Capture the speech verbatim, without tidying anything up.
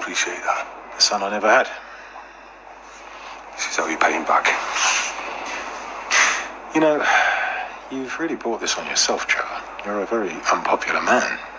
Appreciate that. The son I never had. This is how you pay him back. You know, you've really brought this on yourself, Trevor. You're a very unpopular man.